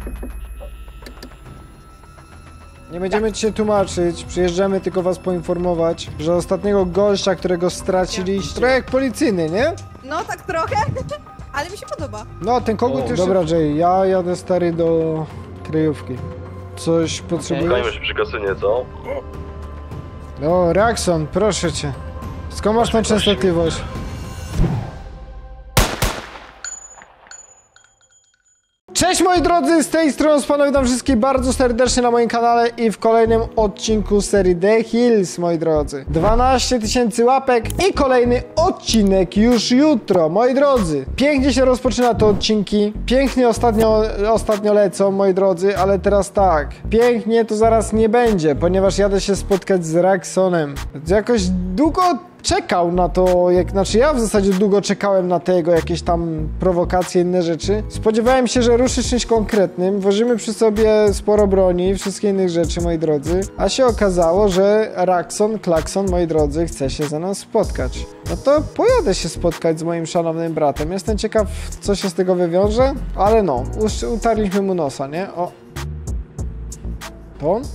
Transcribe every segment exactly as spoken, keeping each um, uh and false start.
Nie będziemy ci się tłumaczyć, przyjeżdżamy tylko was poinformować, że ostatniego gościa, którego straciliście... Trochę jak policyjny, nie? No tak trochę, ale mi się podoba. No, ten kogut już... Dobra, Jay, ja jadę stary do kryjówki. Coś potrzebujesz? Spotkajmy się przy kasynie, co? No, Raxon, proszę cię. Skąd masz tą częstotliwość? Cześć moi drodzy, z tej strony Spawn, witam wszystkich bardzo serdecznie na moim kanale i w kolejnym odcinku serii The Hills, moi drodzy. dwanaście tysięcy łapek i kolejny odcinek już jutro, moi drodzy. Pięknie się rozpoczyna te odcinki, pięknie ostatnio, ostatnio lecą, moi drodzy, ale teraz tak, pięknie to zaraz nie będzie, ponieważ jadę się spotkać z Raxonem. Jakoś długo czekał na to, jak, znaczy ja w zasadzie długo czekałem na tego, jakieś tam prowokacje, inne rzeczy. Spodziewałem się, że ruszy czymś konkretnym, wozimy przy sobie sporo broni, wszystkie innych rzeczy, moi drodzy, a się okazało, że Raxon, Klakson, moi drodzy, chce się ze mną spotkać. No to pojadę się spotkać z moim szanownym bratem. Jestem ciekaw, co się z tego wywiąże, ale no, utarliśmy mu nosa, nie? O. To on?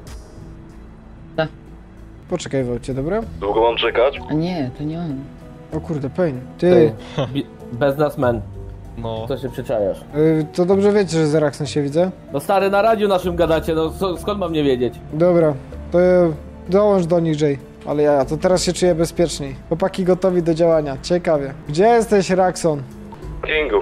Poczekaj, Wojcie, dobra? Długo mam czekać? A nie, to nie on. O kurde, Pain. Ty, Bez nas men. No. Co się przyczajasz? y, to dobrze wiecie, że z Raxon się widzę. No stary, na radiu naszym gadacie, no so, skąd mam nie wiedzieć? Dobra, to ja dołącz do nich, Jay. Ale ja, to teraz się czuję bezpieczniej. Chłopaki gotowi do działania. Ciekawie. Gdzie jesteś, Raxon? Kingu.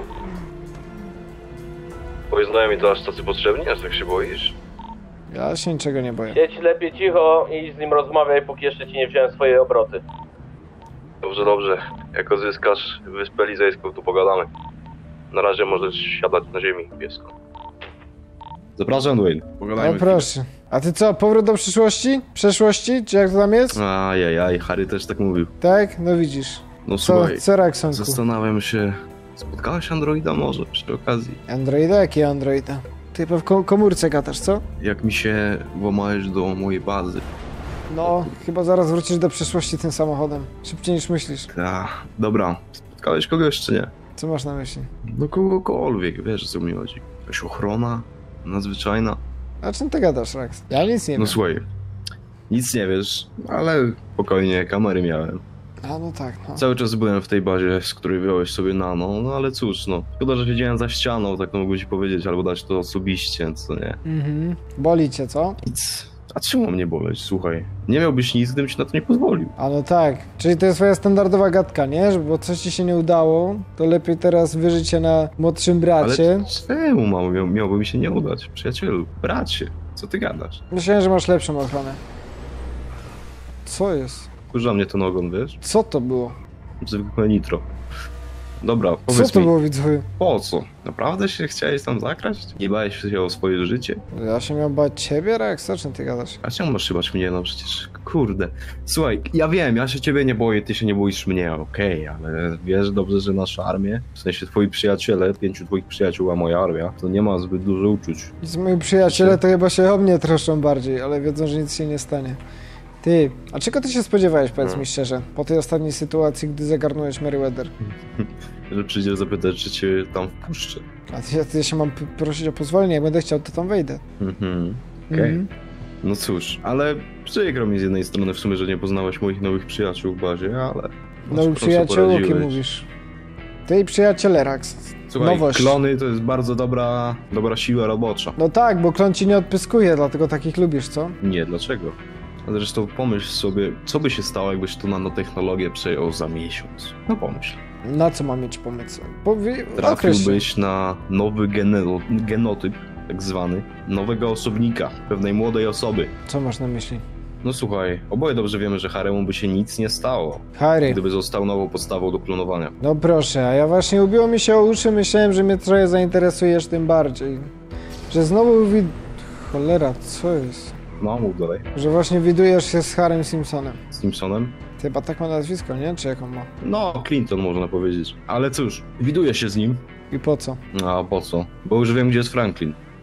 Twoi znajomi to aż tacy potrzebni, aż tak się boisz? Ja się niczego nie boję. Siedź lepiej cicho i z nim rozmawiaj, póki jeszcze ci nie wziąłem swojej obroty. Dobrze, dobrze. Jak odzyskasz wyspę Lizejską, to pogadamy. Na razie możesz siadać na ziemi, piesku. Zapraszam, Dwayne. No Pogadajmy. proszę. A ty co, powrót do przyszłości? Przeszłości? Czy jak to tam jest? Ajajaj, Harry też tak mówił. Tak? No widzisz. No Co, słuchaj, co Raxonku? zastanawiam się... Spotkałeś Androida może przy okazji? Androida? Jaki Androida? Ty w kom komórce gadasz, co? Jak mi się włamałeś do mojej bazy. No, chyba zaraz wrócisz do przeszłości tym samochodem. Szybciej niż myślisz. Ta, dobra. Spotkałeś kogoś czy nie? Co masz na myśli? No kogokolwiek, wiesz co mi chodzi. Jakaś ochrona nadzwyczajna. A czym ty gadasz, Rax? Ja nic nie wiem. No słuchaj, nic nie wiesz, ale spokojnie, kamery miałem. A no tak, no. Cały czas byłem w tej bazie, z której wyjąłeś sobie nano, no ale cóż, no. Szkoda, że siedziałem za ścianą, tak to mógłbym ci powiedzieć, albo dać to osobiście, co nie? Mhm. Boli cię, co? Nic. A czemu mnie boleć, słuchaj? Nie miałbyś nic, gdybym ci na to nie pozwolił. A no tak, czyli to jest twoja standardowa gadka, nie? Że bo coś ci się nie udało, to lepiej teraz wyżyć się na młodszym bracie. Ale czemu mało miał, miałoby mi się nie udać? Przyjacielu, bracie, co ty gadasz? Myślałem, że masz lepszą ochronę. Co jest? Kurza mnie ten ogon, wiesz? Co to było? Zwykłe nitro. Dobra, Co powiedz to mi, było, widzowie? po co? Naprawdę się chciałeś tam zakraść? Nie bałeś się o swoje życie? Ja się miał bać ciebie, Rex? O czym ty gadasz? A czemu masz się bać mnie? No przecież, kurde. Słuchaj, ja wiem, ja się ciebie nie boję, ty się nie boisz mnie, okej, okay, ale wiesz dobrze, że nasza armia, w sensie twoi przyjaciele, pięciu twoich przyjaciół, a moja armia, to nie ma zbyt dużo uczuć. Nic, moi przyjaciele to chyba się o mnie troszczą bardziej, ale wiedzą, że nic się nie stanie. Ty, a czego ty się spodziewałeś, powiedz Hmm. mi szczerze, po tej ostatniej sytuacji, gdy zagarnąłeś Merryweather? Że przyjdziesz zapytać, czy cię tam wpuszczę. A ty, ty się mam p- prosić o pozwolenie, jak będę chciał, to tam wejdę. Mhm, okej. Mhm. No cóż, ale przykro mi z jednej strony w sumie, że nie poznałeś moich nowych przyjaciół w bazie, ale... No po i prostu przyjaciół, kim poradziłeś. mówisz? Ty i przyjaciele, Rax. Słuchaj, Nowość. klony to jest bardzo dobra, dobra siła robocza. No tak, bo klon ci nie odpyskuje, dlatego takich lubisz, co? Nie, dlaczego? A zresztą pomyśl sobie, co by się stało, jakbyś tu nanotechnologię przejął za miesiąc. No pomyśl. Na co mam mieć pomysł? Powie... określ się. Trafiłbyś na nowy gene- genotyp, tak zwany, nowego osobnika, pewnej młodej osoby. Co masz na myśli? No słuchaj, oboje dobrze wiemy, że Haremu by się nic nie stało, Harry, gdyby został nową podstawą do klonowania. no proszę, a ja właśnie ubiło mi się o uszy, myślałem, że mnie trochę zainteresujesz tym bardziej. Że znowu wid... Cholera, co jest? No, mów dalej. Że właśnie widujesz się z Harrym Simpsonem. Z Simpsonem? Chyba tak ma nazwisko, nie? Czy jak on ma? No, Clinton można powiedzieć. Ale cóż, widuję się z nim. I po co? A po co? Bo już wiem, gdzie jest Franklin.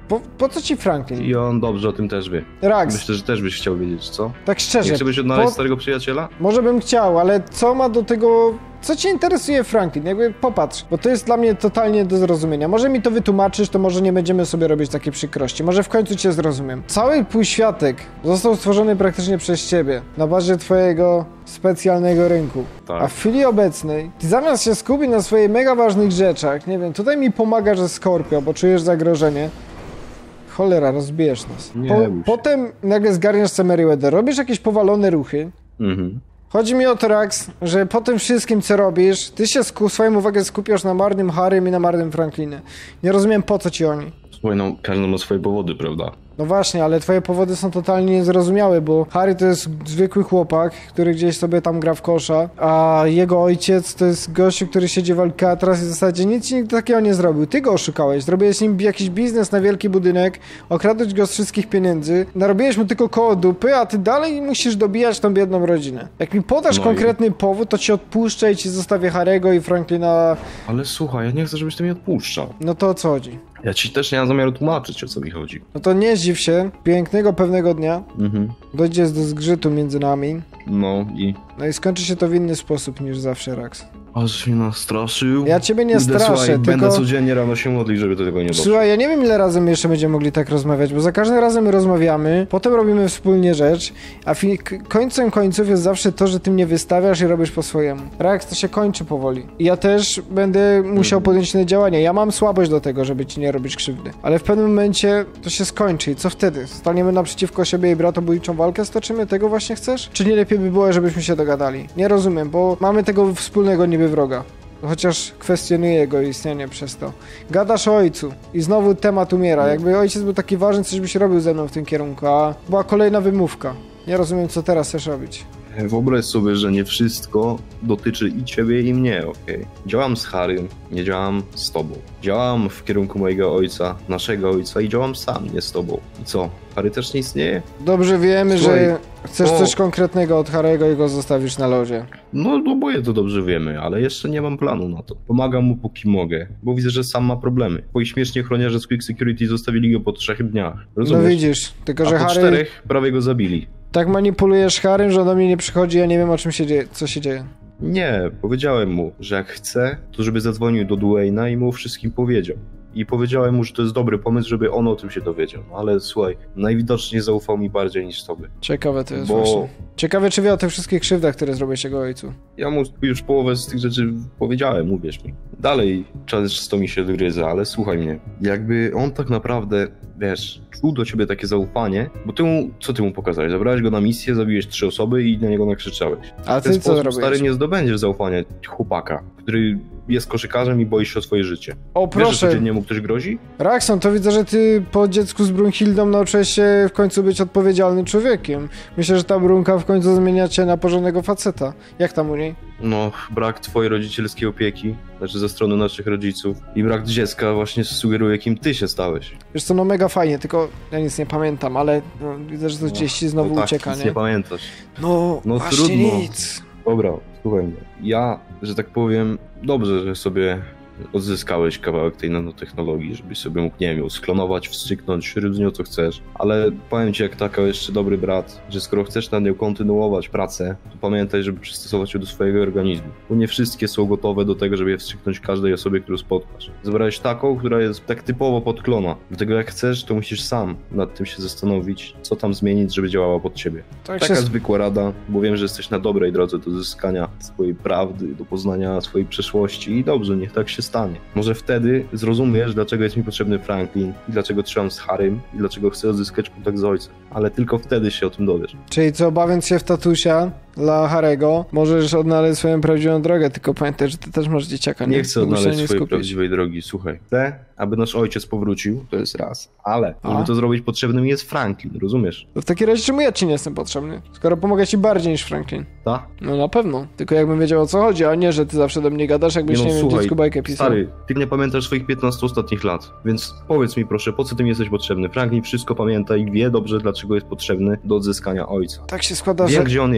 Po, po co ci Franklin? I on dobrze o tym też wie. Rax, Myślę, że też byś chciał wiedzieć, co? tak Nie szczerze, chciałbyś odnaleźć po, starego przyjaciela? może bym chciał, ale co ma do tego... Co cię interesuje Franklin? Jakby popatrz, bo to jest dla mnie totalnie do zrozumienia. Może mi to wytłumaczysz, to może nie będziemy sobie robić takiej przykrości. Może w końcu cię zrozumiem. Cały półświatek został stworzony praktycznie przez ciebie, na bazie twojego specjalnego rynku. Tak. A w chwili obecnej, ty zamiast się skupić na swoich mega ważnych rzeczach, nie wiem, tutaj mi pomaga, że Scorpio, bo czujesz zagrożenie. Cholera, rozbijesz nas. Nie Po, bój się. potem nagle zgarniasz sobie Meriwether, robisz jakieś powalone ruchy. Mhm. Chodzi mi o to, Rax, że po tym wszystkim, co robisz, ty się sku- swoją uwagę skupiasz na marnym Harrym i na marnym Franklinie. Nie rozumiem, po co ci oni. Słuchaj, no każdy ma swoje powody, prawda? No właśnie, ale twoje powody są totalnie niezrozumiałe, bo Harry to jest zwykły chłopak, który gdzieś sobie tam gra w kosza, a jego ojciec to jest gościu, który siedzi w Alcatraz i w zasadzie nic ci nigdy takiego nie zrobił. Ty go oszukałeś, zrobiłeś z nim jakiś biznes na wielki budynek, okradłeś go z wszystkich pieniędzy, narobiłeś mu tylko koło dupy, a ty dalej musisz dobijać tą biedną rodzinę. Jak mi podasz No konkretny powód, to ci odpuszczę i ci zostawię Harry'ego i Franklina. Ale słuchaj, ja nie chcę, żebyś ty mnie odpuszczał. No to o co chodzi? Ja ci też nie mam zamiaru tłumaczyć, o co mi chodzi. No to nie zdziw się, pięknego pewnego dnia Mhm. dojdzie do zgrzytu między nami. No i... No i skończy się to w inny sposób niż zawsze, Rax. Aż mnie nastraszył. Ja ciebie nie Kurde, straszę, słuchaj, tylko... będę codziennie rano się modlić, żeby do tego nie doszło. Słuchaj, ja nie wiem, ile razy my jeszcze będziemy mogli tak rozmawiać, bo za każdym razem my rozmawiamy, potem robimy wspólnie rzecz, a fi- k- końcem końców jest zawsze to, że ty mnie wystawiasz i robisz po swojemu. Rax, to się kończy powoli. I ja też będę musiał Mhm. podjąć inne działania. Ja mam słabość do tego, żeby ci nie robić krzywdy. Ale w pewnym momencie to się skończy i co wtedy? Staniemy naprzeciwko siebie i bratobójczą walkę stoczymy? Tego właśnie chcesz? Czy nie lepiej by było, żebyśmy się dogadali? Nie rozumiem, bo mamy tego wspólnego niby wroga. Chociaż kwestionuję jego istnienie przez to. Gadasz o ojcu i znowu temat umiera. Jakby ojciec był taki ważny, coś byś robił ze mną w tym kierunku, a była kolejna wymówka. Nie rozumiem, co teraz chcesz robić. Wyobraź sobie, że nie wszystko dotyczy i ciebie, i mnie, okej? Działam z Harrym, nie działam z tobą. Działam w kierunku mojego ojca, naszego ojca i działam sam, nie z tobą. I co? Harry też nie istnieje? Dobrze wiemy, Słuchaj, że chcesz o- coś konkretnego od Harry'ego i go zostawisz na lodzie. No, oboje to dobrze wiemy, ale jeszcze nie mam planu na to. Pomagam mu póki mogę, bo widzę, że sam ma problemy. Twoi śmieszni ochroniarze z Quick Security zostawili go po trzech dniach. Rozumiesz? No widzisz, tylko A że po Harry... czterech prawie go zabili. Tak manipulujesz Harrym, że on do mnie nie przychodzi, ja nie wiem, o czym się dzieje, co się dzieje. Nie, powiedziałem mu, że jak chce, to żeby zadzwonił do Dwayna i mu o wszystkim powiedział. I powiedziałem mu, że to jest dobry pomysł, żeby on o tym się dowiedział. No ale słuchaj, najwidoczniej zaufał mi bardziej niż tobie. Ciekawe to jest Bo- właśnie. Ciekawe, czy wie o tych wszystkich krzywdach, które zrobiłeś jego ojcu. Ja mu już połowę z tych rzeczy powiedziałem, uwierz mi. Dalej często mi się gryza, ale słuchaj mnie. Jakby on tak naprawdę, wiesz, czuł do ciebie takie zaufanie, bo ty mu, co ty mu pokazałeś? Zabrałeś go na misję, zabiłeś trzy osoby i na niego nakrzyczałeś. A W ten ty co sposób, zrobiłeś? stary, nie zdobędziesz zaufania chłopaka, który jest koszykarzem i boi się o swoje życie. O Wiesz, że proszę, codziennie mu ktoś grozi? Raxon, to widzę, że ty po dziecku z Brunhildą nauczyłeś się w końcu być odpowiedzialnym człowiekiem. Myślę, że ta Brunka w końcu zmienia cię na porządnego faceta. Jak tam u niej? No, brak twojej rodzicielskiej opieki, znaczy ze strony naszych rodziców i brak dziecka właśnie sugeruje, kim ty się stałeś. Wiesz co, no mega fajnie, tylko ja nic nie pamiętam, ale no, widzę, że to gdzieś ci znowu no tak, ucieka, nic nie? nie pamiętasz. No, No właśnie trudno. nic. Dobra, słuchaj mnie. Ja, że tak powiem, dobrze, że sobie odzyskałeś kawałek tej nanotechnologii, żebyś sobie mógł, nie wiem, ją sklonować, wstrzyknąć, rób z nią co chcesz. Ale powiem ci, jak taka jeszcze dobry brat, że skoro chcesz nad nią kontynuować pracę, to pamiętaj, żeby przystosować ją do swojego organizmu. Bo nie wszystkie są gotowe do tego, żeby je wstrzyknąć każdej osobie, którą spotkasz. Zebrałeś taką, która jest tak typowo podklona. Dlatego jak chcesz, to musisz sam nad tym się zastanowić, co tam zmienić, żeby działała pod ciebie. Tak Taka się... zwykła rada, bo wiem, że jesteś na dobrej drodze do zyskania swojej prawdy, do poznania swojej przeszłości i dobrze, niech tak się stanie. Może wtedy zrozumiesz, dlaczego jest mi potrzebny Franklin i dlaczego trzymam z Harrym i dlaczego chcę odzyskać kontakt z ojcem. Ale tylko wtedy się o tym dowiesz. Czyli co, bawiąc się w tatusia dla Harego, możesz odnaleźć swoją prawdziwą drogę, tylko pamiętaj, że ty też masz dzieciaka, nie? Nie chcę Mógł się odnaleźć nie swojej skupić. prawdziwej drogi, słuchaj. Chcę, aby nasz ojciec powrócił, to jest raz. Ale, A? żeby to zrobić, potrzebny mi jest Franklin, rozumiesz? To w takim razie czemu ja ci nie jestem potrzebny? Skoro pomogę ci bardziej niż Franklin. Tak? No na pewno. Tylko jakbym wiedział, o co chodzi, a nie, że ty zawsze do mnie gadasz, jakbyś, nie, no, wiem, słuchaj, dziecku bajkę pisał. Stary, ty nie pamiętasz swoich piętnastu ostatnich lat, więc powiedz mi proszę, po co ty mi jesteś potrzebny? Franklin wszystko pamięta i wie dobrze, dlaczego jest potrzebny do odzyskania ojca. Tak się składa, Wiem, że... gdzie on jest. Czekaj,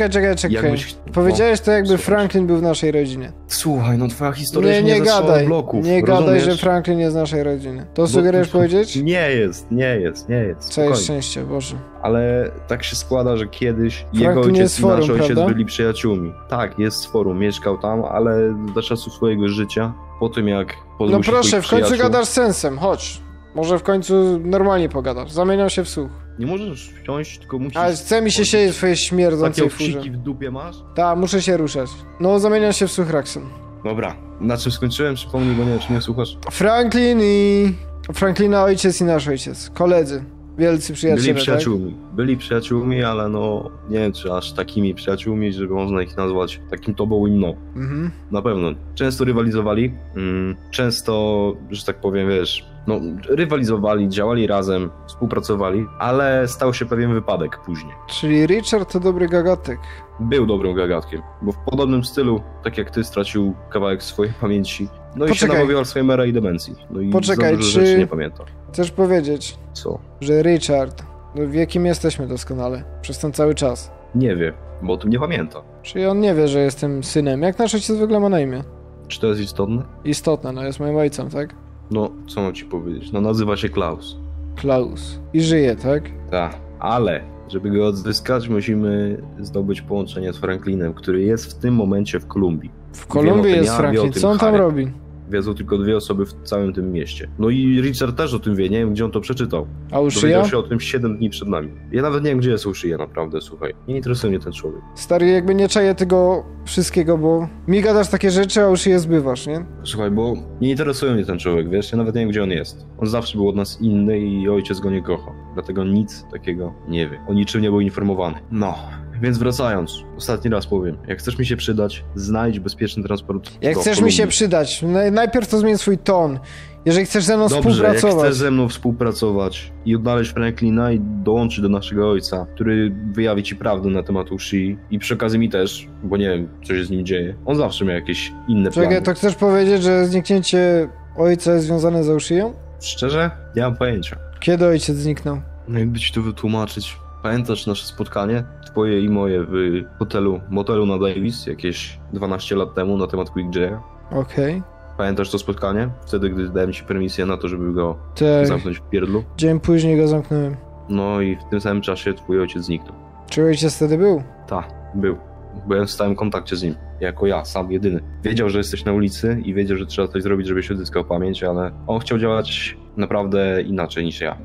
czekaj, czekaj, czekaj. Jakbyś- Powiedziałeś to jakby Słuchaj. Franklin był w naszej rodzinie. Słuchaj, no twoja historia Nie, się nie nie zaczęła od gadaj. bloków, Nie gadaj, rozumiesz? że Franklin jest z naszej rodziny. To Bo- sugerujesz powiedzieć? Nie jest, nie jest, nie jest. Całe Spokojnie. szczęście, Boże. Ale tak się składa, że kiedyś Franklin jego ojciec jest i nasz forum, ojciec prawda? byli przyjaciółmi. Tak, jest z forum, mieszkał tam, ale za czasów swojego życia, po tym jak pozbył No się proszę, swoich w końcu przyjaciół, gadasz sensem, chodź. Może w końcu normalnie pogadasz. Zamieniam się w słuch. Nie możesz wsiąść, tylko musisz... Ale chce mi się chodzić. siedzieć w twojej Takie śmierdzącej furze. owsiki w dupie masz? Tak, muszę się ruszać. No, zamieniam się w słuch, Raxon. Dobra, na czym skończyłem? Przypomnij, bo nie wiem, czy nie słuchasz. Franklin i... Franklina ojciec i nasz ojciec. Koledzy. Wielcy przyjaciele, Byli przyjaciółmi. Byli przyjaciółmi, ale no nie wiem, czy aż takimi przyjaciółmi, żeby można ich nazwać takim tobą i mną. tak? Mhm. Na pewno. Często rywalizowali, mm, często, że tak powiem, wiesz, no rywalizowali, działali razem, współpracowali, ale stał się pewien wypadek później. Czyli Richard to dobry gagatek. Był dobrym gagatkiem, bo w podobnym stylu, tak jak ty, stracił kawałek swojej pamięci, no i Poczekaj. się nabawił Alzheimera i demencji. No i Poczekaj, za dużo czy- rzeczy nie pamięta. Chcesz powiedzieć, Co? że Richard, no w jakim jesteśmy doskonale, przez ten cały czas. Nie wie, bo o tym nie pamięta. Czyli on nie wie, że jestem synem. Jak nasz ojciec w ogóle ma na imię? Czy to jest istotne? Istotne, no jest moim ojcem, tak? No, co mam ci powiedzieć? No, nazywa się Klaus. Klaus. I żyje, tak? Tak, ale żeby go odzyskać, musimy zdobyć połączenie z Franklinem, który jest w tym momencie w Kolumbii. W Wiem o Kolumbii tym jest ja, wie Franklin. o tym Co on tam Harry. robi? Wiedzą tylko dwie osoby w całym tym mieście. No i Richard też o tym wie, nie wiem gdzie on to przeczytał. A Uszyja? Dowiedział się o tym siedem dni przed nami. Ja nawet nie wiem gdzie jest Uszyja, naprawdę, słuchaj. Nie interesuje mnie ten człowiek. Stary, jakby nie czaję tego wszystkiego, bo mi gadasz takie rzeczy, a Uszyję zbywasz, nie? Słuchaj, bo nie interesuje mnie ten człowiek, wiesz, ja nawet nie wiem gdzie on jest. On zawsze był od nas inny i ojciec go nie kocha. Dlatego nic takiego nie wie. O niczym nie był informowany. No, więc wracając, ostatni raz powiem. Jak chcesz mi się przydać, znajdź bezpieczny transport Jak do chcesz mi Kolumbii. się przydać, naj- najpierw to zmień swój ton. Jeżeli chcesz ze mną Dobrze, jak współpracować. chcesz ze mną współpracować i odnaleźć Franklina i dołączyć do naszego ojca, który wyjawi ci prawdę na temat Ushii i przy okazji mi też, bo nie wiem, co się z nim dzieje. On zawsze miał jakieś inne Czekaj, plany. to chcesz powiedzieć, że zniknięcie ojca jest związane z Uszyją? Szczerze? Nie mam pojęcia. Kiedy ojciec zniknął? No jakby ci to wytłumaczyć. Pamiętasz nasze spotkanie? Twoje i moje w hotelu, motelu na Davis jakieś dwanaście lat temu na temat Quick Jaya? Okej. Pamiętasz to spotkanie? Wtedy, gdy dałem ci permisję na to, żeby go Tak. zamknąć w pierdlu? Dzień później go zamknąłem. No i w tym samym czasie twój ojciec zniknął. Czy ojciec wtedy był? Tak, był. Byłem w stałym kontakcie z nim. Jako ja, sam, jedyny. Wiedział, że jesteś na ulicy i wiedział, że trzeba coś zrobić, żebyś odzyskał pamięć, ale on chciał działać naprawdę inaczej niż ja.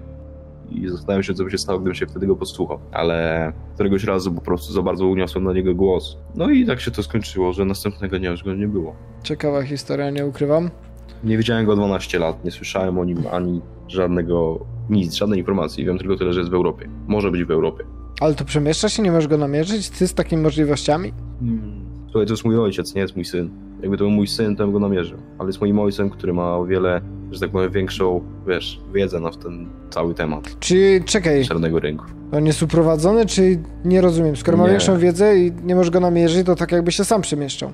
I zastanawiam się, co by się stało, gdybym się wtedy go posłuchał. Ale któregoś razu po prostu za bardzo uniosłem na niego głos. No i tak się to skończyło, że następnego dnia już go nie było. Ciekawa historia, nie ukrywam. Nie widziałem go dwanaście lat, nie słyszałem o nim ani żadnego, nic, żadnej informacji. Wiem tylko tyle, że jest w Europie. Może być w Europie. Ale to przemieszcza się, nie możesz go namierzyć? Ty z takimi możliwościami? Hmm. Słuchaj, to jest mój ojciec, nie jest mój syn. Jakby to był mój syn, to bym go namierzył. Ale jest moim ojcem, który ma o wiele, że tak powiem, większą, wiesz, wiedzę na ten cały temat Czy, czekaj, czarnego rynku. on jest uprowadzony, czy nie rozumiem? Skoro ma Nie. większą wiedzę i nie możesz go namierzyć, to tak jakby się sam przemieszczał.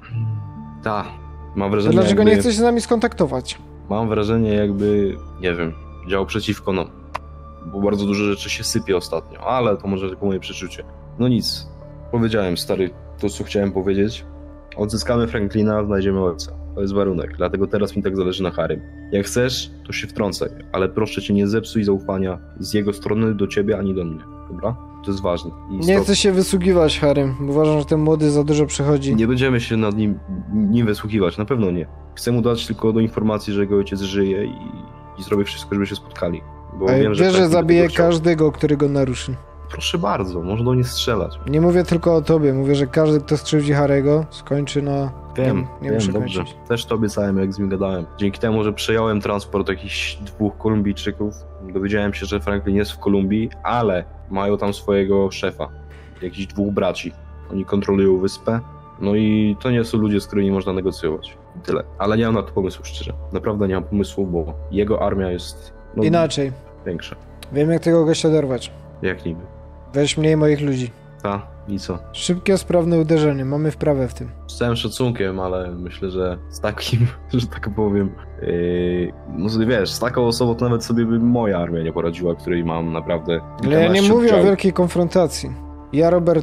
Tak, mam To wrażenie, dlaczego jakby, nie chce się z nami skontaktować? mam wrażenie jakby, nie wiem, działał przeciwko nam. Bo bardzo dużo rzeczy się sypie ostatnio, ale to może tylko moje przeczucie. No nic, powiedziałem, stary, to co chciałem powiedzieć. Odzyskamy Franklina, znajdziemy ojca. To jest warunek, dlatego teraz mi tak zależy na Harrym. Jak chcesz, to się wtrącaj, ale proszę cię, nie zepsuj zaufania z jego strony do ciebie ani do mnie, dobra? To jest ważne. I Nie istotne. chcę się wysługiwać, Harry. Uważam, że ten młody za dużo przechodzi. Nie będziemy się nad nim, nim wysłuchiwać, na pewno nie. Chcę mu dać tylko do informacji, że jego ojciec żyje i, i zrobię wszystko, żeby się spotkali. Bo Ej, wiem, że wiesz, że Franklin zabije tego chciał. każdego, który go naruszy. Proszę bardzo, można do nie strzelać. Nie mówię tylko o tobie, mówię, że każdy, kto skrzywdzi Harry'ego, skończy na... Wiem, nie, nie wiem, muszę dobrze. kończyć. Też to obiecałem, jak z nim gadałem. Dzięki temu, że przejąłem transport jakichś dwóch Kolumbijczyków, dowiedziałem się, że Franklin jest w Kolumbii, ale mają tam swojego szefa, jakichś dwóch braci. Oni kontrolują wyspę, no i to nie są ludzie, z którymi można negocjować. I tyle. Ale nie mam na to pomysłu, szczerze. Naprawdę nie mam pomysłu, bo jego armia jest no, Inaczej. większa. Wiem, jak tego gościa dorwać. Jak niby. Weź mniej moich ludzi. Ta, i co? Szybkie, sprawne uderzenie. Mamy wprawę w tym. Z całym szacunkiem, ale myślę, że z takim, że tak powiem, yy, no wiesz, z taką osobą to nawet sobie by moja armia nie poradziła, której mam naprawdę Ale ja nie kilkanaście mówię o oddziałów. wielkiej konfrontacji. Ja, Robert,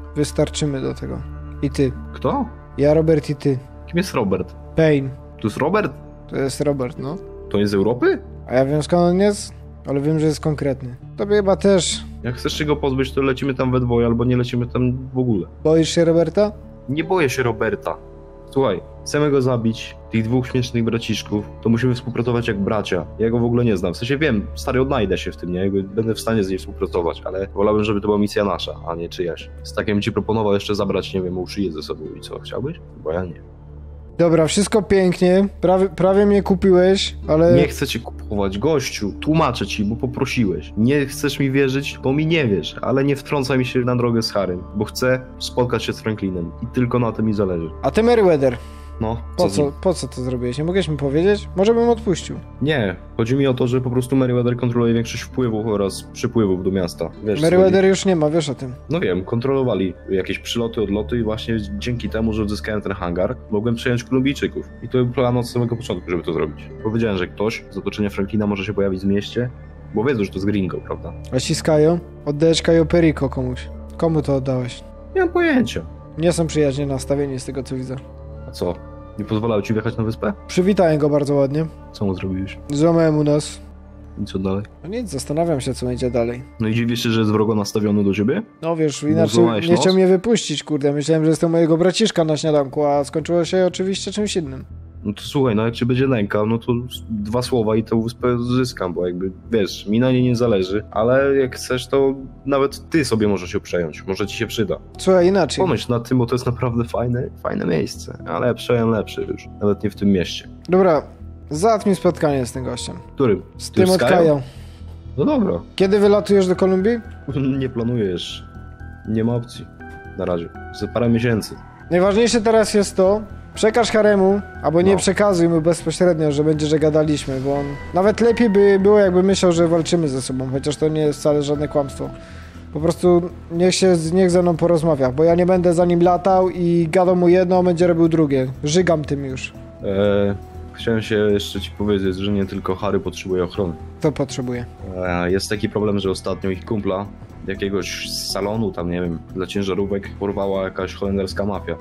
wystarczymy do tego. I ty. Kto? Ja, Robert i ty. Kim jest Robert? Payne. To jest Robert? To jest Robert, no. To jest z Europy? A ja wiem skąd on jest, ale wiem, że jest konkretny. Tobie chyba też. Jak chcesz się go pozbyć, to lecimy tam we dwoje, albo nie lecimy tam w ogóle. Boisz się Roberta? Nie boję się Roberta. Słuchaj, chcemy go zabić, tych dwóch śmiesznych braciszków, to musimy współpracować jak bracia. Ja go w ogóle nie znam. W sensie wiem, stary, odnajdę się w tym, nie? Jakby będę w stanie z nim współpracować, ale wolałbym, żeby to była misja nasza, a nie czyjaś. Z takim ci proponował jeszcze zabrać, nie wiem, mu szyję ze sobą i co, chciałbyś? Bo ja nie. Dobra, wszystko pięknie. Prawie, prawie mnie kupiłeś, ale... Nie chcę cię kupować, gościu, tłumaczę ci, bo poprosiłeś. Nie chcesz mi wierzyć, bo mi nie wiesz, ale nie wtrącaj mi się na drogę z Harrym, bo chcę spotkać się z Franklinem i tylko na tym mi zależy. A ty, Meriwether, No, po z co, nim? po co to zrobiłeś? Nie mogłeś mi powiedzieć? Może bym odpuścił. Nie, chodzi mi o to, że po prostu Meriwether kontroluje większość wpływów oraz przypływów do miasta. Wiesz, co Meriwether już nie ma, wiesz o tym. No wiem, kontrolowali jakieś przyloty, odloty i właśnie dzięki temu, że odzyskałem ten hangar, mogłem przejąć Kolumbijczyków. I to był plan od samego początku, żeby to zrobić. Powiedziałem, że ktoś z otoczenia Franklina może się pojawić w mieście, bo wiedzą, że to jest gringo, prawda? A ci z Kajo? Oddałeś Kajo Perico komuś. Komu to oddałeś? Nie mam pojęcia. Nie są przyjaźnie nastawieni z tego, co widzę. A co? Nie pozwalały ci wjechać na wyspę? Przywitałem go bardzo ładnie. Co mu zrobiłeś? Złamałem u nas. I co dalej? No nic, zastanawiam się, co będzie dalej. No i dziwisz się, że jest wrogo nastawiony do ciebie? No wiesz, No, inaczej złamałeś nie nos? chciał mnie wypuścić, kurde. Myślałem, że jestem mojego braciszka na śniadanku, a skończyło się oczywiście czymś innym. No to słuchaj, no jak ci będzie nękał, no to dwa słowa i tę wyspę zyskam, bo jakby, wiesz, mi na niej nie zależy, ale jak chcesz, to nawet ty sobie możesz ją przejąć, może ci się przyda. Słuchaj, inaczej. Pomyśl nad tym, bo to jest naprawdę fajne, fajne miejsce, a lepsze, lepsze już, nawet nie w tym mieście. Dobra, załatw mi spotkanie z tym gościem. Którym? Z Ty tym z od Kają? Kajo. No dobra, Kiedy wylatujesz do Kolumbii? nie planujesz, nie ma opcji, na razie, za parę miesięcy. Najważniejsze teraz jest to, przekaż Haremu, albo nie No. przekazuj mu bezpośrednio, że będzie, że gadaliśmy, bo on... Nawet lepiej by było, jakby myślał, że walczymy ze sobą, chociaż to nie jest wcale żadne kłamstwo. Po prostu niech się, niech ze mną porozmawia, bo ja nie będę za nim latał i gadał mu jedno, a będzie robił drugie. Żygam tym już. Eee, chciałem się jeszcze ci powiedzieć, że nie tylko Harry potrzebuje ochrony. To potrzebuję. Eee, jest taki problem, że ostatnio ich kumpla jakiegoś salonu, tam nie wiem, dla ciężarówek porwała jakaś holenderska mafia.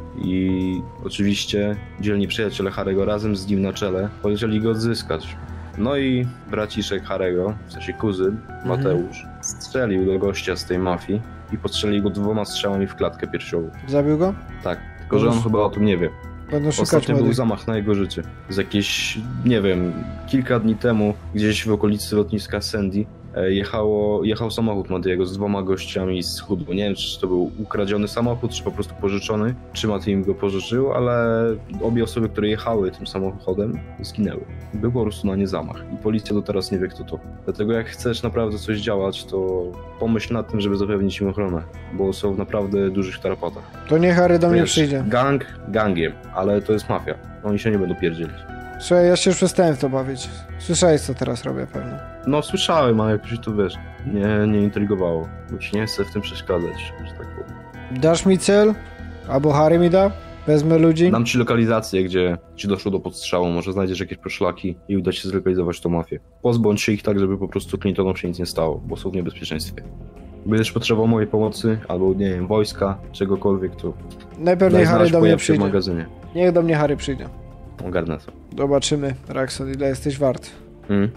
I oczywiście dzielni przyjaciele Harego razem z nim na czele polecieli go odzyskać. No i braciszek Harego, w sensie kuzyn, Mateusz, strzelił do gościa z tej mafii i postrzelił go dwoma strzałami w klatkę piersiową. Zabił go? Tak, tylko że on chyba o tym nie wie. Będą szukać Ostatnio był młodych. zamach na jego życie. Z jakieś, nie wiem, kilka dni temu, gdzieś w okolicy lotniska Sandy, e, jechało, jechał samochód Matiego z dwoma gościami z Hudu. Nie wiem, czy to był ukradziony samochód, czy po prostu pożyczony, czy Mati im go pożyczył, ale obie osoby, które jechały tym samochodem, zginęły. Był po prostu na nie zamach i policja do teraz nie wie, kto to. Dlatego jak chcesz naprawdę coś działać, to pomyśl nad tym, żeby zapewnić im ochronę, bo są w naprawdę dużych tarapatach. To nie Harry do mnie Wiesz, przyjdzie. gang gangiem, ale to jest mafia. Oni się nie będą pierdzielić. Słuchaj, ja się już przestałem w to bawić. Słyszałeś, co teraz robię pewnie. No słyszałem, ale jakoś to wiesz, nie, nie intrygowało. Bo ci nie chcę w tym przeszkadzać, że tak powiem. Dasz mi cel? Albo Harry mi da? Wezmę ludzi? Dam ci lokalizację, gdzie ci doszło do podstrzału, może znajdziesz jakieś poszlaki i uda ci się zlokalizować tą mafię. Pozbądź się ich tak, żeby po prostu Clintonom się nic nie stało, bo są w niebezpieczeństwie. Będziesz potrzebował mojej pomocy, albo nie wiem, wojska, czegokolwiek, to Najpewniej daj Harry znać, do mnie pojaw się w przyjdzie. magazynie. Niech do mnie Harry przyjdzie. Ogarnę to. Zobaczymy, Raxon, ile jesteś wart. Mm.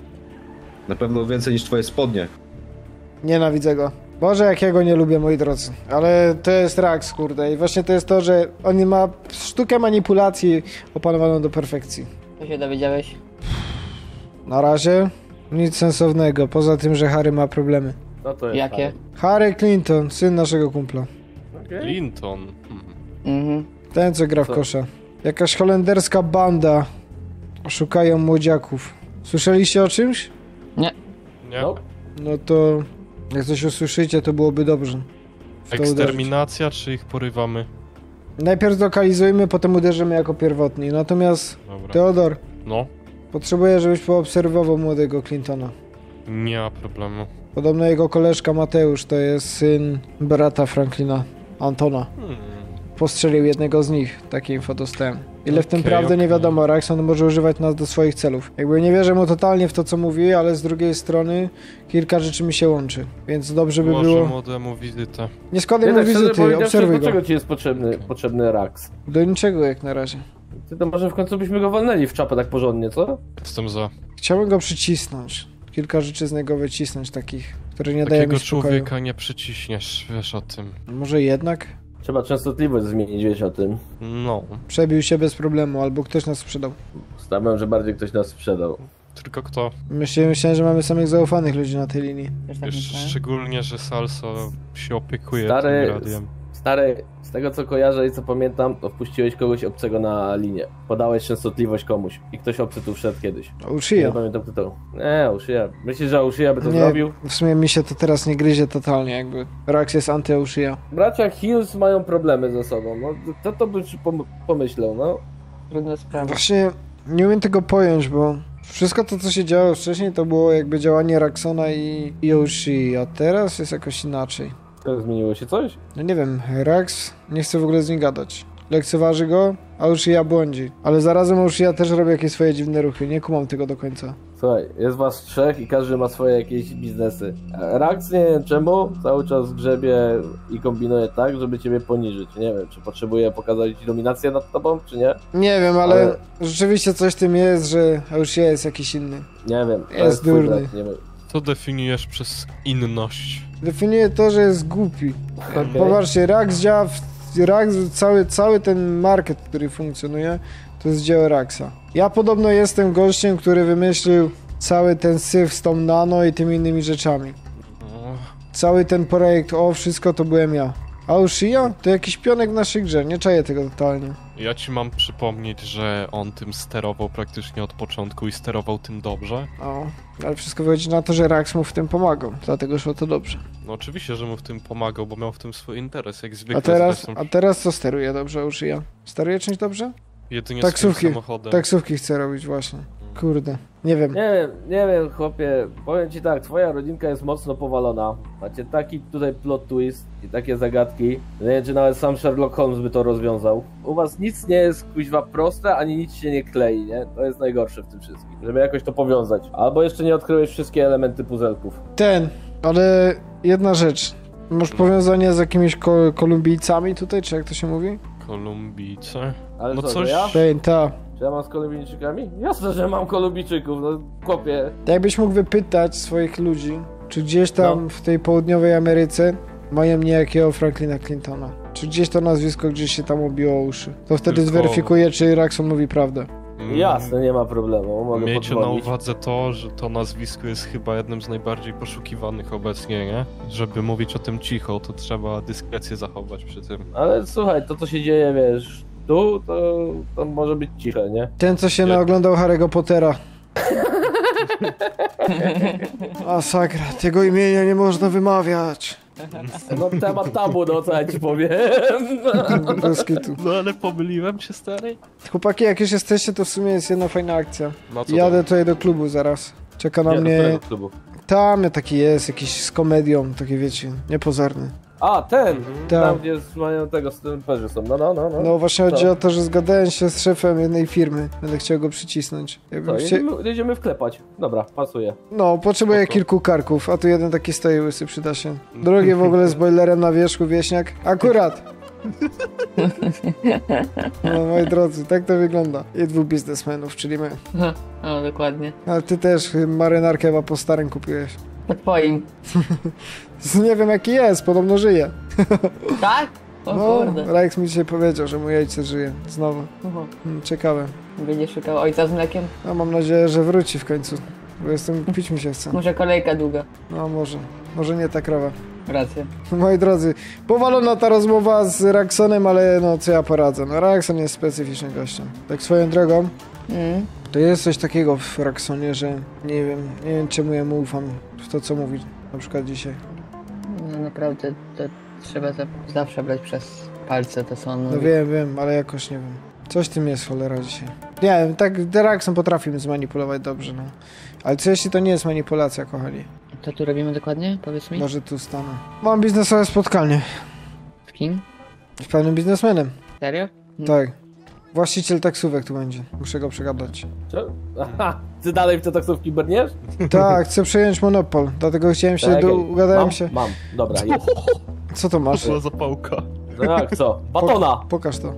Na pewno więcej niż twoje spodnie. Nienawidzę go. Boże, jak ja go nie lubię, moi drodzy. Ale to jest Rax, kurde. I właśnie to jest to, że on ma sztukę manipulacji opanowaną do perfekcji. Co się dowiedziałeś? Na razie nic sensownego, poza tym, że Harry ma problemy. No to jest Jakie? Harry Clinton, syn naszego kumpla. Okay. Clinton. Mhm. Ten, co gra w Co? kosza. Jakaś holenderska banda. Szukają młodziaków. Słyszeliście o czymś? Nie. No. No to jak coś usłyszycie, to byłoby dobrze. W to uderzyć. Eksterminacja, czy ich porywamy? Najpierw zlokalizujmy, potem uderzymy jako pierwotni. Natomiast Dobra. Teodor, No, potrzebuję, żebyś poobserwował młodego Clintona. nie ma problemu. Podobno jego koleżka Mateusz to jest syn brata Franklina, Antona. Hmm. postrzelił jednego z nich. Takie info dostałem. Ile w tym Okej, prawdy nie okej. wiadomo, Raxon może używać nas do swoich celów. Jakby nie wierzę mu totalnie w to, co mówi, ale z drugiej strony kilka rzeczy mi się łączy. Więc dobrze by Może było... młodemu wizytę. Nie składaj Ja mu tak szczerze wizyty, powiedziawszy, obserwuj do go. czego ci jest potrzebny, potrzebny Rax? Do niczego jak na razie. Ty to może w końcu byśmy go walnęli w czapę tak porządnie, co? Jestem za. Chciałbym go przycisnąć. Kilka rzeczy z niego wycisnąć takich, które nie dają mi Takiego spokoju. człowieka nie przyciśniesz, wiesz o tym. Może jednak? Trzeba częstotliwość zmienić, wiesz o tym. No, Przebił się bez problemu, albo ktoś nas sprzedał. Stawiam, że bardziej ktoś nas sprzedał. tylko kto? Myślałem, myślałem, że mamy samych zaufanych ludzi na tej linii. Też tak Wiesz, myślałem. szczególnie, że Salso się opiekuje Stary, tym radiem. Stary, z tego co kojarzę i co pamiętam, to wpuściłeś kogoś obcego na linię. Podałeś częstotliwość komuś i ktoś obcy tu wszedł kiedyś. Nie Ushia. pamiętam kto to. Nie, Ushia. Myślisz, że Ushia by to Nie, zrobił? w sumie mi się to teraz nie gryzie totalnie, jakby. Rax jest anty-Ushia. Bracia Hills mają problemy ze sobą, no kto to by pom- pomyślał, no? Trudna sprawa. Właśnie nie umiem tego pojąć, bo wszystko to, co się działo wcześniej, to było jakby działanie Raxona i, i Ushii, a teraz jest jakoś inaczej. To zmieniło się coś? No nie wiem, Rax nie chce w ogóle z nim gadać. Lekceważy go, a Ushia błądzi. Ale zarazem Ushia też robi jakieś swoje dziwne ruchy, nie kumam tego do końca. Słuchaj, jest was trzech i każdy ma swoje jakieś biznesy. Rax nie wiem czemu, cały czas grzebie i kombinuje tak, żeby ciebie poniżyć. Nie wiem, czy potrzebuje pokazać ci dominację nad tobą, czy nie? Nie wiem, ale, Ale- rzeczywiście coś w tym jest, że Ushia jest jakiś inny. Nie wiem. to Jest twój durny. brat, nie wiem. Co definiujesz przez inność? Definiuje to, że jest głupi. Okej. Popatrzcie, Rax działa w... Rax, cały, cały ten market, który funkcjonuje, to jest dzieło Raxa. Ja podobno jestem gościem, który wymyślił cały ten syf z tą nano i tymi innymi rzeczami. No, Cały ten projekt, o, wszystko to byłem ja. A Ushia to jakiś pionek w naszej grze, nie czaję tego totalnie. ja ci mam przypomnieć, że on tym sterował praktycznie od początku i sterował tym dobrze. O, ale wszystko wychodzi na to, że Rax mu w tym pomagał, dlatego szło to dobrze. No oczywiście, że mu w tym pomagał, bo miał w tym swój interes, jak zwykle. A teraz, zresztą a teraz co steruje dobrze Ushia? Steruje czymś dobrze? jedynie taksówki. swoim samochodem. Taksówki chce robić właśnie. Kurde, nie wiem. Nie wiem, nie wiem, chłopie. Powiem ci tak, twoja rodzinka jest mocno powalona. Macie taki tutaj plot twist i takie zagadki. Nie wiem, czy nawet sam Sherlock Holmes by to rozwiązał. U was nic nie jest kuźwa proste, ani nic się nie klei, nie? To jest najgorsze w tym wszystkim. Żeby jakoś to powiązać. Albo jeszcze nie odkryłeś wszystkie elementy puzelków. Ten, ale jedna rzecz. Masz powiązanie z jakimiś ko- Kolumbijcami tutaj, czy jak to się mówi? Kolumbijce. Ale No co, coś- że ja? Ten, ta. Czy ja mam z Kolumbijczykami? Jasne, że mam Kolumbijczyków, no chłopie. Jakbyś mógł wypytać swoich ludzi, czy gdzieś tam No. w tej południowej Ameryce mają niejakiego Franklina Clintona. Czy gdzieś to nazwisko gdzieś się tam obiło o uszy. To wtedy Tylko- zweryfikuje, czy Raxon mówi prawdę. Mm, Jasne, nie ma problemu, mogę Miejcie na podwolić. uwadze to, że to nazwisko jest chyba jednym z najbardziej poszukiwanych obecnie, nie? Żeby mówić o tym cicho, to trzeba dyskrecję zachować przy tym. Ale słuchaj, to co się dzieje, wiesz, tu, to, to może być ciche, nie? Ten, co się Nie. naoglądał Harry'ego Pottera. Masakra, tego imienia nie można wymawiać. No temat tabu, no co ja ci powiem. Bez kitu. No ale pomyliłem się, stary? Chłopaki, jak już jesteście, to w sumie jest jedna fajna akcja. No co Jadę tutaj do klubu zaraz. Czeka na Nie, do mnie... którego klubu? Tam taki jest, jakiś z komedią, taki wiecie, niepozorny. A, ten! Tak. Tam, gdzie mają tego stęperzy są, no, no, no. no. No właśnie chodzi Co? o to, że zgadałem się z szefem jednej firmy. Będę chciał go przycisnąć. Jakbym Co, chcie... jedziemy, jedziemy wklepać. Dobra, pasuje. No, potrzebuję Spoko. kilku karków, a tu jeden taki stoi łysy, przyda się. Drugi w ogóle z boilerem na wierzchu, wieśniak. Akurat! No moi drodzy, tak to wygląda. I dwóch biznesmenów, czyli my. No, dokładnie. Ale ty też y, marynarkę chyba po starym kupiłeś. Po twoim. Nie wiem jaki jest, podobno żyje. Tak? O No, kurde. Rex mi dzisiaj powiedział, że mój ojciec żyje. Znowu. Uhu. Hmm, ciekawe. Będzie szukał ojca z mlekiem? No mam nadzieję, że wróci w końcu. Bo jestem, pić mi się chce. Może kolejka długa. No może. Może nie ta krowa. Rację. Moi drodzy, powalona ta rozmowa z Raxonem, ale no co ja poradzę. No Raxon jest specyficznym gościem. Tak swoją drogą, Mm. to jest coś takiego w Raxonie, że nie wiem, nie wiem czemu ja mu ufam w to co mówi. Na przykład dzisiaj. No naprawdę, to trzeba za, zawsze brać przez palce to, co on No mówi. wiem, wiem, ale jakoś nie wiem. Coś w tym jest cholera dzisiaj. Nie wiem, tak Raxon potrafi mnie zmanipulować dobrze, no. Ale co jeśli to nie jest manipulacja, kochani? Co tu robimy dokładnie? Powiedz mi. Może tu stanę. Mam biznesowe spotkanie. Z kim? Z pewnym biznesmenem. Serio? Tak. Właściciel taksówek tu będzie. Muszę go przegadać. Co? Aha, ty dalej w te taksówki brniesz? Tak, chcę przejąć monopol, dlatego chciałem się, Czekaj, do, ugadałem mam? się. Mam, dobra, jest. Co to masz? Była zapałka. No jak co? Batona! Pokaż to.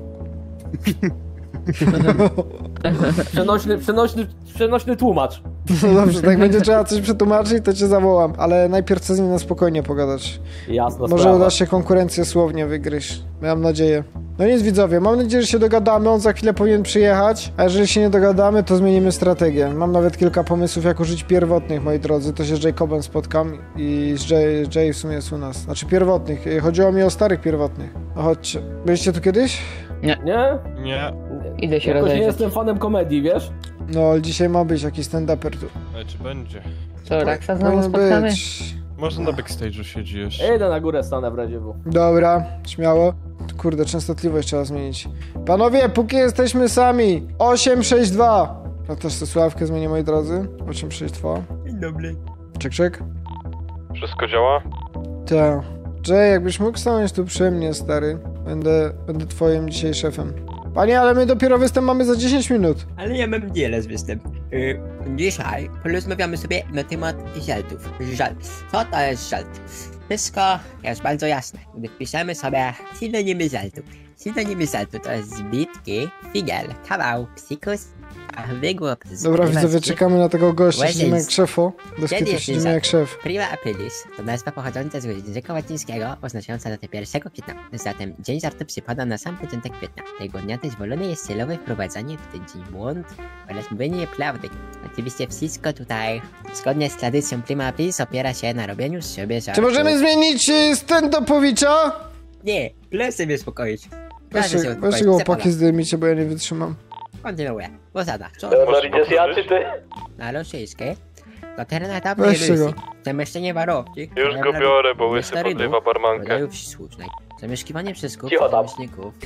Przenośny, przenośny, przenośny tłumacz. No dobrze, tak będzie trzeba coś przetłumaczyć, to cię zawołam. Ale najpierw chcę z nim na spokojnie pogadać. Jasna Może sprawa. uda się konkurencję słownie wygryźć. Mam nadzieję. No nic widzowie, mam nadzieję, że się dogadamy, on za chwilę powinien przyjechać, a jeżeli się nie dogadamy, to zmienimy strategię. Mam nawet kilka pomysłów, jak użyć pierwotnych, moi drodzy. To się z Jacobem spotkam i z Jay, Jay w sumie jest u nas. Znaczy pierwotnych, chodziło mi o starych pierwotnych. No chodźcie. Byliście tu kiedyś? Nie? Nie. Idę się Jakoś nie rozejrzeć. jestem fanem komedii, wiesz? No, ale dzisiaj ma być jakiś stand-uper tu. Ale czy będzie? Co, Raksa znowu Powinien spotkamy? być. Może na backstage'u siedzi jeszcze. Idę na górę, stanę w razie W. Dobra, śmiało. Kurde, częstotliwość trzeba zmienić. Panowie, póki jesteśmy sami, osiem sześć dwa. Ja też tę sławkę zmienię, moi drodzy. osiem sześć dwa. Dzień dobry. Czek, czek. Wszystko działa? Tak. Jay, jakbyś mógł stanąć tu przy mnie, stary. Będę, będę twoim dzisiaj szefem. Panie, ale my dopiero występ mamy za dziesięć minut. Ale ja mam nieraz występ. Yy, dzisiaj porozmawiamy sobie na temat żartów. Żart. Co to jest żart? Wszystko jest bardzo jasne. Gdy wpiszemy sobie synonimy żartu. Synonimy żartu to jest zbitki, figel, kawał, psikus, a wygłup z Dobra, widzowie, prywacki. czekamy na tego gościa. Łeziński. Siedzimy jak szefo. Bez Kiedy kitu jest siedzimy żart? jak szef. Prima aprilis to nazwa pochodząca z języka łacińskiego, oznaczająca datę pierwszego kwietnia. Zatem dzień żartu przypada na sam początek kwietnia. Tego dnia dozwolone jest celowe wprowadzanie w ten dzień błąd oraz mówienie nieprawdy. Oczywiście wszystko tutaj, zgodnie z tradycją prima aprilis, opiera się na robieniu z siebie żartu. Czy możemy zmienić y, stand-upowicza? Nie, proszę mnie uspokoić. Proszę się Weźcie, uspokoić. weźcie go Chcę opaki Polak. zdejmijcie, bo ja nie wytrzymam. Kontynuuję. Posada. Co? idziesz ja czy ty? Na rosyjskie. Do ternatabnej Weźcie go. Rysji. Zamieszczenie warowki. Już go biorę, bo łysy Starydów, podrywa barmankę. rodzajów słusznej. Zamieszkiwanie przez Cicho kupców tam. rzemieślników.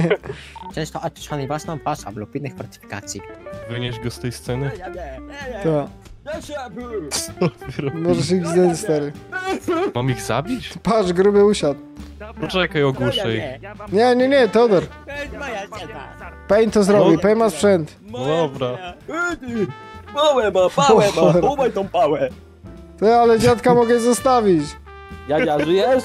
Często otoczony własną pasą lub innych fortyfikacji. Wynieś go z tej sceny. To. Możesz ich zdjąć, stary. Mam ich zabić? Patrz, gruby usiadł. Poczekaj, ogłuszę ich. Nie, nie, nie, Teodor. Pain to zrobi, Pain ma sprzęt. No dobra. Pałę ma, pałę ma, chowaj tą pałę. Ty, ale dziadka mogę zostawić. Jadzia, żyjesz?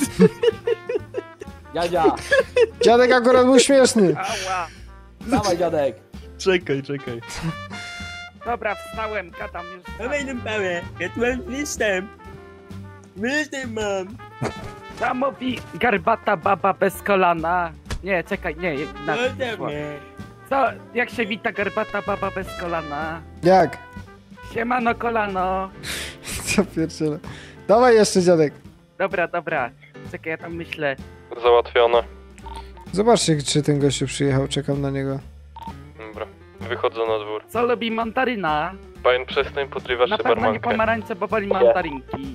Jadzia, Dziadek akurat był śmieszny. dawaj dziadek. Czekaj, czekaj. Dobra, wstałem, gadam już. Chowaj tą pałę, ja tu mam występ. Występ mam. Co mówi garbata baba bez kolana? Nie, czekaj, nie, inaczej Zostaw wyszło. mnie. Co, jak się wita garbata baba bez kolana? Jak? Siemano kolano. Co pierdziele. Dawaj jeszcze, dziadek. Dobra, dobra. Czekaj, ja tam myślę. Załatwione. Zobaczcie, czy ten gościu przyjechał, czekam na niego. Dobra. Wychodzę na dwór. Co lubi mandaryna? Pain, przestań podrywać Na tę pewno nie barmankę. pomarańcze, bo woli mandarynki.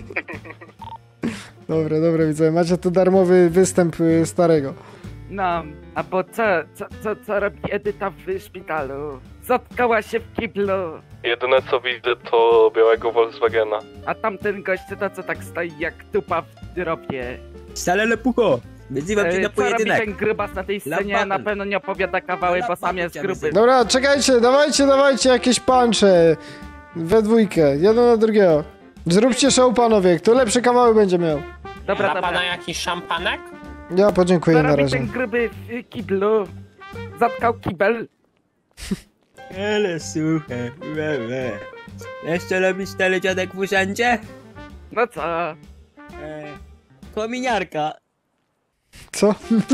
Dobra, dobra, widzę. Macie tu darmowy występ y, starego. No, a bo co, co, co, co robi Edyta w szpitalu? Zatkała się w kiblu, Jedyne co widzę to białego Volkswagena. a tamten gość to co tak stoi jak tupa w drobie. Stale lepucho. Wyzywam cię E, na co robi pojedynek. ten grubas na tej scenie? Lampatan. Na pewno nie opowiada kawały, bo sam jest gruby. Dobra, czekajcie, dawajcie, dawajcie jakieś puncze. We dwójkę, jeden na drugiego. Zróbcie show, panowie, kto lepsze kawały będzie miał. Dobra, dobra. jakiś szampanek? Ja podziękuję Co na robi razie. ten gruby w kiblu? Zatkał kibel. Ale słuchaj, we, we. Wiesz co robi stary dziadek w urzędzie? No co? E, kominiarka. Co?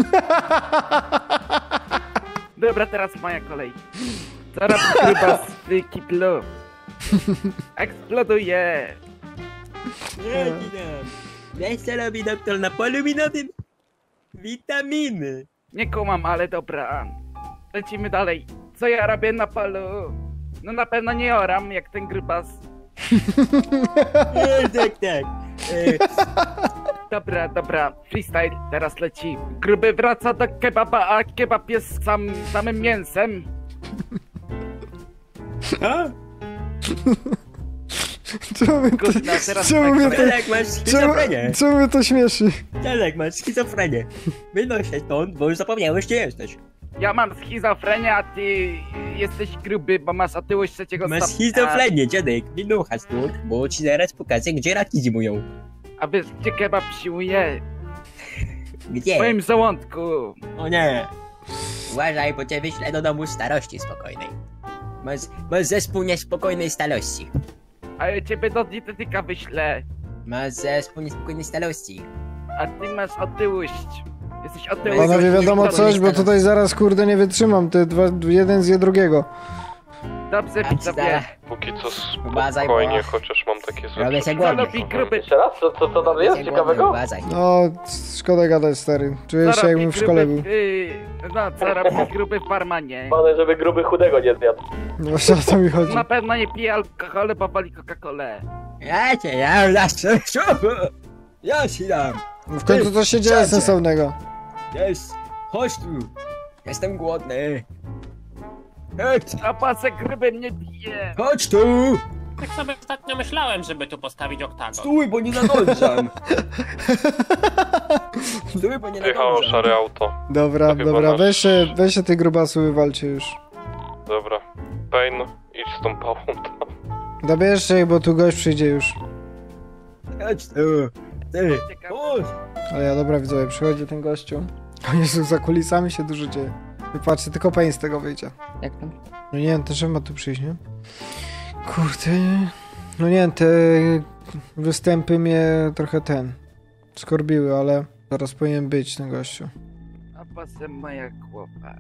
Dobra, teraz moja kolej. Co robi grubas w kiblu? Eksploduje. Nie, nie, nie. Wiesz co robi doktor na polu minowym? Witaminy. Nie kumam, ale dobra. Lecimy dalej. Co ja robię na polu? No na pewno nie oram, jak ten grubas. Nie, tak, tak. E, Dobra, dobra, freestyle teraz leci. Gruby wraca do kebaba, a kebab jest sam, samym mięsem. a? Czemu mnie to, Kurna, teraz czemu tak mnie to, Dziadek, masz czemu, schizofrenię. czemu mnie to śmieszy? Dziadek, masz schizofrenię. Wynoś się stąd, bo już zapomniałeś, gdzie jesteś. Ja mam schizofrenię, a ty jesteś gruby, bo masz otyłość trzeciego Masz stopnia. schizofrenię, dziadek. Wynocha stąd, bo ci zaraz pokażę, gdzie raki zimują. A wiesz, gdzie kebab siłuje? W Gdzie? twoim żołądku. O nie. Uważaj, bo cię wyślę do domu starości spokojnej. Masz, masz zespół niespokojnej starości. A ja ciebie do dietetyka wyślę. Masz zespół niespokojnej starości. A ty masz otyłość. Jesteś otyły. Panowie, Jesteś wiadomo niespokojny coś, bo starość. tutaj zaraz kurde nie wytrzymam, ty dwa, jeden zje drugiego. Dobrze, A widzowie. Póki co Uważaj, spokojnie, bo- chociaż mam takie złe Robię się przeczucia. głodny. Lubi gruby. Jeszcze raz? Co, co, co tam jest Głodny, ciekawego? Uważaj. No, szkoda gadać, stary. Czuję Co się robi jakbym w szkole gruby był. w- y, No, co robi gruby w barmanie? Pane, żeby gruby chudego nie zjadł. No właśnie o to mi chodzi. Na pewno nie pije alkoholu, bo woli Coca-Colę. Ja cię, ja lasem, ja ci dam. W końcu coś się dzieje Czacie. sensownego. Jest, chodź tu. Jestem głodny. Chodź, A pasek gruby mnie bije. chodź tu. Tak sobie ostatnio myślałem, żeby tu postawić oktagon. Stój, bo nie nadążam. Stój, bo nie Jechało nadążam. szare auto. Dobra, To chyba dobra, nasz- weź się, weź się ty grubasu wywalcie już. Dobra. Pain, idź z tą pałą tam. Dobierzcie ich, bo tu gość przyjdzie już. Chodź tu. Ty, Ciekawe. chodź. Ale ja, dobra widzowie, przychodzi ten gościu. O Jezu, za kulisami się dużo dzieje. Wypatrzcie, tylko Pain z tego wyjdzie. Jak tam? No nie wiem, też ma tu przyjść, nie? Kurde. No nie wiem, te występy mnie trochę ten... skorbiły, ale zaraz powinien być ten gościu. A pasem moja głowa.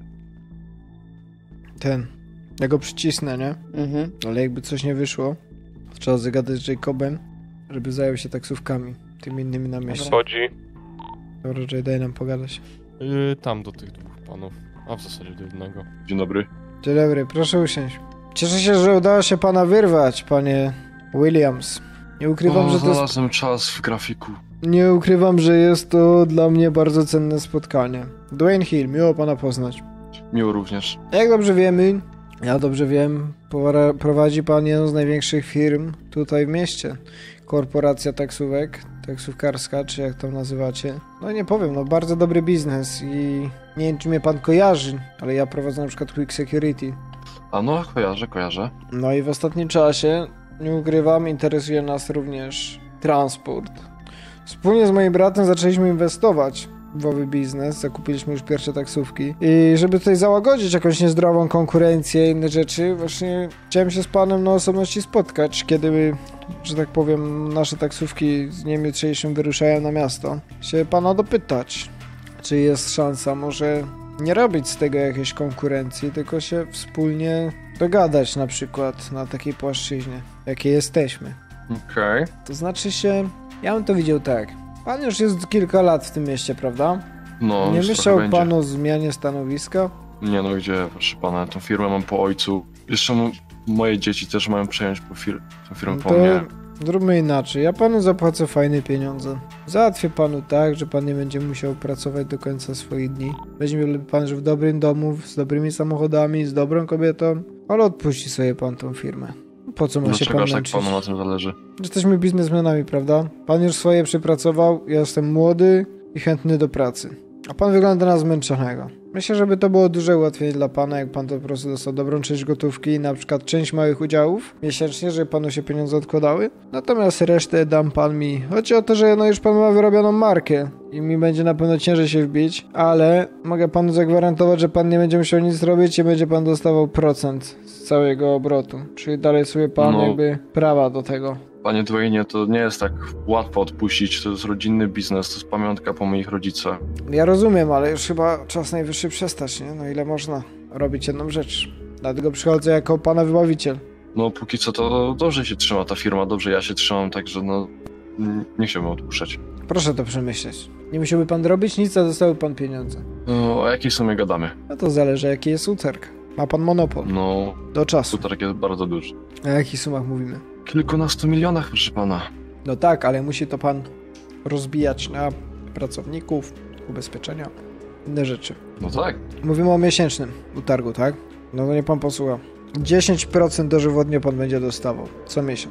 Ten. Ja go przycisnę, nie? Mhm. Ale jakby coś nie wyszło, to trzeba zagadać z Jacobem, żeby zajął się taksówkami, tymi innymi na mieście. Chodzi. Dobra, Jay, daj nam pogadać. Yy, tam do tych dwóch panów. A w zasadzie do jednego. Dzień dobry. Dzień dobry, proszę usiąść. Cieszę się, że udało się pana wyrwać, panie Williams. Nie ukrywam, że to jest... znalazłem czas w grafiku. Nie ukrywam, że jest to dla mnie bardzo cenne spotkanie. Dwayne Hill, miło pana poznać. Miło również. Jak dobrze wiemy, ja dobrze wiem, pora- prowadzi pan jedną z największych firm tutaj w mieście. Korporacja taksówek, taksówkarska, czy jak to nazywacie. No nie powiem, no bardzo dobry biznes i nie wiem, czy mnie pan kojarzy, ale ja prowadzę na przykład Quick Security. A no, kojarzę, kojarzę. No i w ostatnim czasie, nie ukrywam, interesuje nas również transport. Wspólnie z moim bratem zaczęliśmy inwestować w owy biznes, zakupiliśmy już pierwsze taksówki i żeby tutaj załagodzić jakąś niezdrową konkurencję i inne rzeczy, właśnie chciałem się z panem na osobności spotkać, kiedy, że tak powiem, nasze taksówki z dniem jutrzejszym wyruszają na miasto. Się pana dopytać, czy jest szansa może nie robić z tego jakiejś konkurencji, tylko się wspólnie dogadać na przykład na takiej płaszczyźnie, jakiej jesteśmy. Okej. To znaczy się, ja bym to widział tak. Pan już jest kilka lat w tym mieście, prawda? No, Nie już myślał trochę pan będzie. o zmianie stanowiska? Nie no, gdzie, proszę pana, tą firmę mam po ojcu. Jeszcze m- moje dzieci też mają przejąć po fir- tą firmę No po to mnie. zróbmy inaczej. Ja panu zapłacę fajne pieniądze. Załatwię panu tak, że pan nie będzie musiał pracować do końca swoich dni. Weźmie pan żył w dobrym domu, z dobrymi samochodami, z dobrą kobietą, ale odpuści sobie pan tą firmę. Po co ma się Dlaczego pan aż tak męczyć? panu na tym zależy? Jesteśmy biznesmenami, prawda? Pan już swoje przepracował, ja jestem młody i chętny do pracy. A pan wygląda na zmęczonego. Myślę, żeby to było duże ułatwienie dla pana, jak pan to po prostu dostał dobrą część gotówki, na przykład część małych udziałów miesięcznie, żeby panu się pieniądze odkładały. Natomiast resztę dam pan mi. Chodzi o to, że no już pan ma wyrobioną markę i mi będzie na pewno ciężej się wbić, ale mogę panu zagwarantować, że pan nie będzie musiał nic robić i będzie pan dostawał procent z całego obrotu. Czyli dalej sobie pan No. jakby prawa do tego. Panie Dwayne, to nie jest tak łatwo odpuścić, to jest rodzinny biznes, to jest pamiątka po moich rodzicach. Ja rozumiem, ale już chyba czas najwyższy przestać, nie? No ile można robić jedną rzecz. Dlatego przychodzę jako pana wybawiciel. No póki co to dobrze się trzyma ta firma, dobrze ja się trzymam, także no n- nie chciałbym odpuszczać. Proszę to przemyśleć. Nie musiałby pan robić nic, a dostałby pan pieniądze. No, o jakiej sumie gadamy? No to zależy, jaki jest utarg. Ma pan monopol. No, Do czasu. utarg jest bardzo duży. O jakich sumach mówimy? Kilkunastu milionach, proszę pana. No tak, ale musi to pan rozbijać na pracowników, ubezpieczenia, inne rzeczy. No tak. Mówimy o miesięcznym utargu, tak? No to nie pan posłucha. dziesięć procent dożywotnie pan będzie dostawał co miesiąc.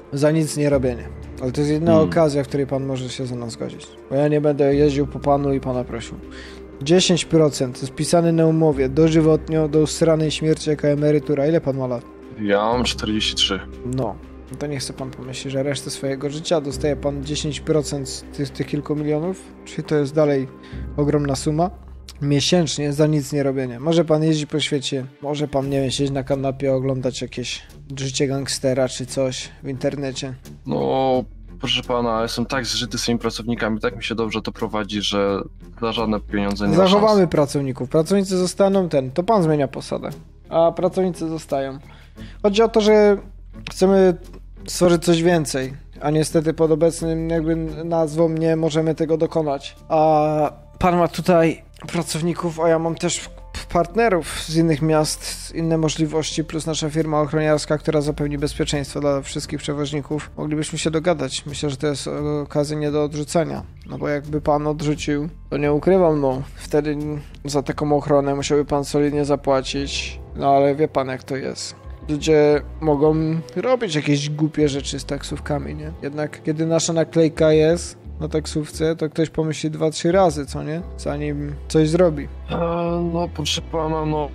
za nic nie robienie. Ale to jest jedna Hmm. okazja, w której pan może się ze mną zgodzić. Bo ja nie będę jeździł po panu i pana prosił. dziesięć procent jest pisane na umowie, dożywotnio, do usranej śmierci jako emerytura. Ile pan ma lat? Ja mam czterdzieści trzy. No. No to niech sobie pan pomyśli, że resztę swojego życia dostaje pan dziesięć procent z tych, tych kilku milionów, czyli to jest dalej ogromna suma. Miesięcznie za nic nie robienie. Może pan jeździ po świecie, może pan, nie wiem, siedzieć na kanapie, oglądać jakieś życie gangstera czy coś w internecie. No, proszę pana, jestem tak zżyty z tymi pracownikami, tak mi się dobrze to prowadzi, że za żadne pieniądze nie ma Zachowamy szans. pracowników. Pracownicy zostaną ten, to pan zmienia posadę, a pracownicy zostają. Chodzi o to, że chcemy stworzyć coś więcej, a niestety pod obecnym jakby nazwą nie możemy tego dokonać. A pan ma tutaj pracowników, a ja mam też partnerów z innych miast, inne możliwości, plus nasza firma ochroniarska, która zapewni bezpieczeństwo dla wszystkich przewoźników. Moglibyśmy się dogadać. Myślę, że to jest okazja nie do odrzucenia. No bo jakby pan odrzucił, to nie ukrywam, no wtedy za taką ochronę musiałby pan solidnie zapłacić. No ale wie pan, jak to jest. Ludzie mogą robić jakieś głupie rzeczy z taksówkami, nie? Jednak kiedy nasza naklejka jest na taksówce, to ktoś pomyśli dwa, trzy razy, co nie? Zanim coś zrobi. E, no, proszę pana, no...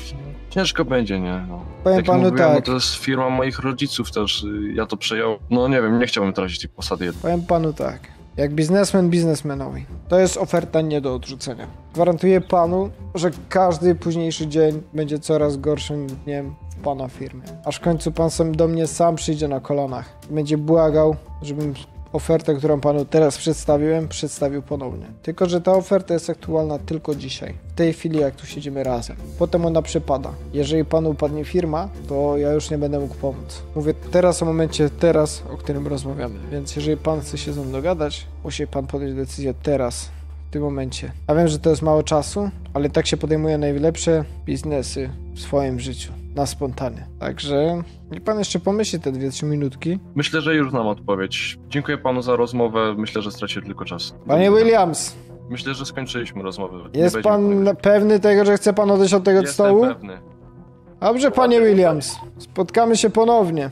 Ciężko będzie, nie? No. Powiem Jak panu mówiłem, tak. no, to jest firma moich rodziców też, y, ja to przejąłem. No nie wiem, nie chciałbym tracić tej posady jednej. Powiem panu tak. Jak biznesmen biznesmenowi. To jest oferta nie do odrzucenia. Gwarantuję panu, że każdy późniejszy dzień będzie coraz gorszym dniem w pana firmie. Aż w końcu pan sam do mnie sam przyjdzie na kolanach. Będzie błagał, żebym ofertę, którą panu teraz przedstawiłem, przedstawił ponownie. Tylko że ta oferta jest aktualna tylko dzisiaj. W tej chwili, jak tu siedzimy razem. Potem ona przepada. Jeżeli panu upadnie firma, to ja już nie będę mógł pomóc. Mówię teraz o momencie teraz, o którym rozmawiamy. Więc jeżeli pan chce się ze mną dogadać, musi pan podjąć decyzję teraz, w tym momencie. A wiem, że to jest mało czasu, ale tak się podejmuje najlepsze biznesy w swoim życiu. Na spontanie. Także niech pan jeszcze pomyśli te dwie, trzy minutki. Myślę, że już znam odpowiedź. Dziękuję panu za rozmowę, myślę, że straciłem tylko czas. Panie Williams, Myślę, że skończyliśmy rozmowę. Nie jest będziemy pan poniekać. pewny tego, że chce pan odejść od tego Jestem stołu? pewny. Dobrze, panie Williams. Spotkamy się ponownie.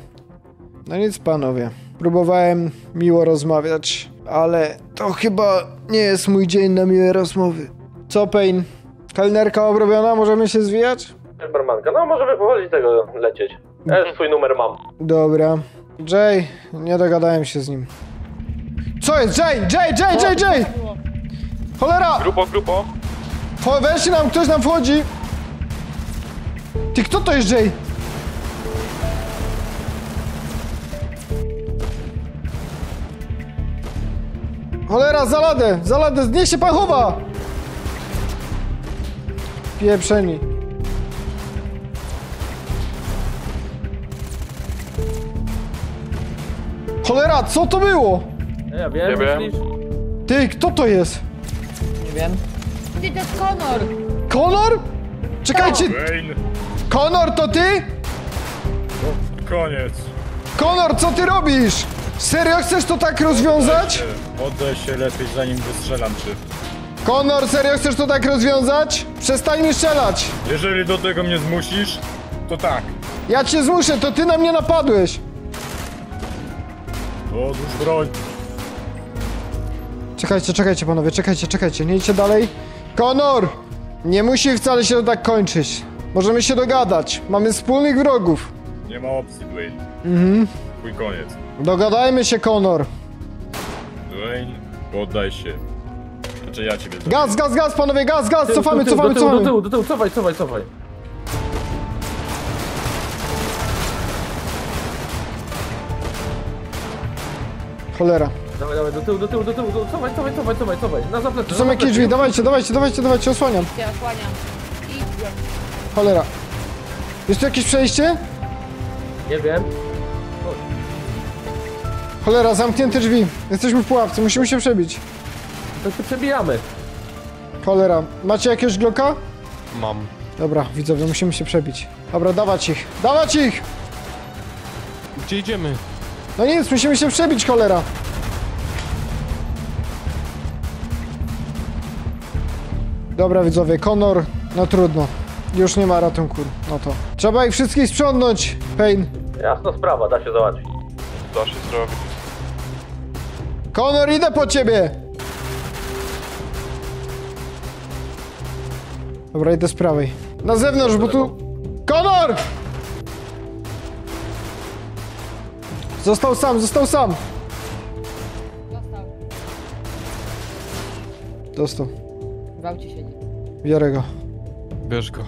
No nic, panowie. Próbowałem miło rozmawiać, ale to chyba nie jest mój dzień na miłe rozmowy. Co, Payne? Kelnerka obrobiona? Możemy się zwijać? Barmanka, no możemy powoli tego lecieć. Ja już twój numer mam. Dobra. Jay, nie dogadałem się z nim. Co jest? Jay! Jay! Jay! Jay! Jay! Cholera! Grupo, grupo. Cho- Weźcie nam, ktoś nam wchodzi! Ty, kto to jest Jay? Cholera, za ladę! Za ladę! Niech się pan chowa! Pieprzeni. Cholera, co to było? Ja wiem, Nie wiem. myślisz? Ty, kto to jest? Nie wiem. Ty, to jest Conor! Konor? Czekajcie! Wayne, Konor, to ty? koniec. Konor, co ty robisz? Serio chcesz to tak rozwiązać? Oddaj się lepiej, zanim wystrzelam cię. Konor, serio chcesz to tak rozwiązać? Przestań mi strzelać! Jeżeli do tego mnie zmusisz, to tak. Ja cię zmuszę, to ty na mnie napadłeś! Odłóż broń. Czekajcie, czekajcie panowie, czekajcie, czekajcie, nie idźcie dalej. Konor! Nie musi wcale się to tak kończyć. Możemy się dogadać. Mamy wspólnych wrogów. Nie ma opcji, Dwayne. Mhm. Twój koniec. Dogadajmy się, Konor. Dwayne, poddaj się. Znaczy ja ciebie... Gaz, gaz, gaz, panowie, gaz, gaz, Tył, cofamy, do tyłu, cofamy, do tyłu, cofamy. do tyłu, do tyłu, cofaj, cofaj, cofaj. Cholera. Dawaj, dawaj, do tyłu, do tyłu, do tyłu, do... cofaj, cofaj, cofaj, cofaj, cofaj. Na zaplecze, Tu są jakieś drzwi, dawajcie, dawajcie, dawajcie, dawajcie, osłaniam. Cię osłaniam. I... Cholera. Jest tu jakieś przejście? Nie wiem. Cholera, zamknięte drzwi. Jesteśmy w pułapce, musimy się przebić. To się przebijamy. Cholera. Macie jakiegoś Glocka? Mam. Dobra, widzowie, musimy się przebić. Dobra, dawać ich. Dawać ich! Gdzie idziemy? No nic, musimy się przebić, cholera. Dobra, widzowie, Conor, no trudno. Już nie ma ratunku, no to. Trzeba ich wszystkich sprzątnąć, Payne. Jasna sprawa, da się załatwić. Da się zrobić. Konor, idę po ciebie! Dobra, idę z prawej. Na zewnątrz, bo tu... Konor! Został sam, został sam! Dostał. Dostał. W aucie siedzi. Biorę go. Bierz go.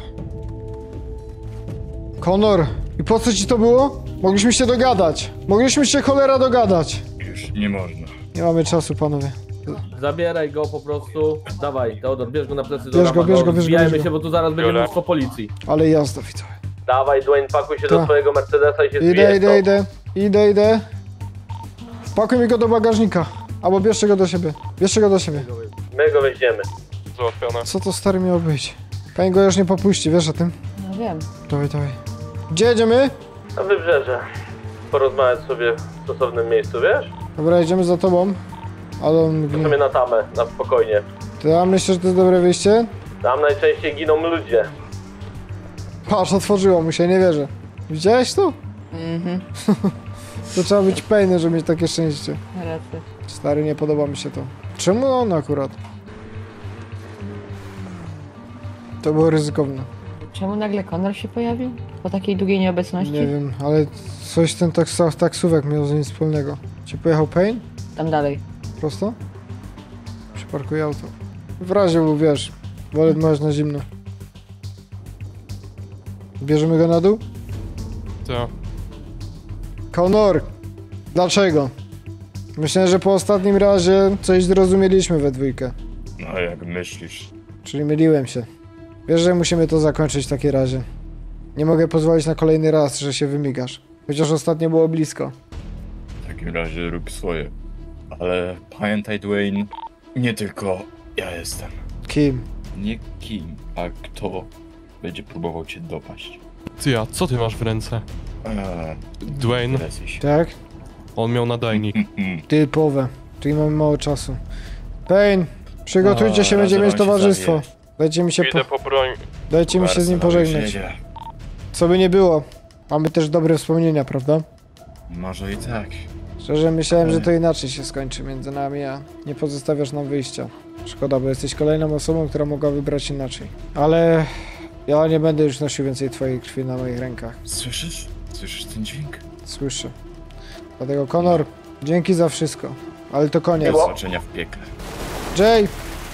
Konor, i po co ci to było? Mogliśmy się dogadać. Mogliśmy się cholera dogadać. Już nie można. Nie mamy czasu, panowie. Zabieraj go po prostu. Dawaj, Teodor, bierz go na plecy do Bierz go, Rama, bierz no, go, bierz go, zbijajmy bierz go. się, bo tu zaraz będzie Biorę. mnóstwo policji. Ale jazda, widzowie. Dawaj, Dwayne, pakuj się Tak. do swojego Mercedesa i się Idę, zbijesz idę, stąd. idę. Idę, idę. Pakuj mi go do bagażnika. Albo bierzcie go do siebie. Bierzcie go do siebie. My go weźmiemy. Załatwione. Co to stary miało być? Pani go już nie popuści, wiesz o tym? No wiem. Dawaj, dawaj. Gdzie jedziemy? Na wybrzeże. Porozmawiać sobie w stosownym miejscu, wiesz? Dobra, jedziemy za tobą. Ale on... To sobie na tamę, na spokojnie. To ja myślę, że to jest dobre wyjście. Tam najczęściej giną ludzie. Patrz, otworzyło mu się, nie wierzę. Widziałeś to? Mhm. To trzeba być pejny, żeby mieć takie szczęście. Racja. Stary, nie podoba mi się to. Czemu on akurat? To było ryzykowne. Czemu nagle Konor się pojawił? Po takiej długiej nieobecności? Nie wiem, ale coś ten taksa, taksówek miał z nim wspólnego. Czy pojechał Payne? Tam dalej. Prosto? Przyparkuj auto. W razie, bo wiesz, wolę dmać na zimno. Bierzemy go na dół? To. Konor! Dlaczego? Myślę, że po ostatnim razie coś zrozumieliśmy we dwójkę. No jak myślisz? Czyli myliłem się. Wiesz, że musimy to zakończyć w takim razie. Nie mogę pozwolić na kolejny raz, że się wymigasz. Chociaż ostatnio było blisko. W takim razie rób swoje. Ale pamiętaj, Dwayne, nie tylko ja jestem. Kim? Nie kim, a kto będzie próbował cię dopaść. Ty, a co ty masz w ręce? Eee, Dwayne, interesuj się. Tak? on miał nadajnik. Typowe. Czyli mamy mało czasu. Payne, przygotujcie O, się, będziemy mieć razem się towarzystwo. zawie. Dajcie mi się po... Idę po broń. Dajcie mi się z nim Bardzo dobrze pożegnać. jedzie. Co by nie było. Mamy też dobre wspomnienia, prawda? Może i tak. Szczerze myślałem, że to inaczej się skończy między nami, a nie pozostawiasz nam wyjścia. Szkoda, bo jesteś kolejną osobą, która mogła wybrać inaczej. Ale ja nie będę już nosił więcej twojej krwi na moich rękach. Słyszysz? Słyszysz ten dźwięk? Słyszę. Dlatego Konor, dzięki za wszystko. Ale to Do koniec. zobaczenia w piekle. Jay!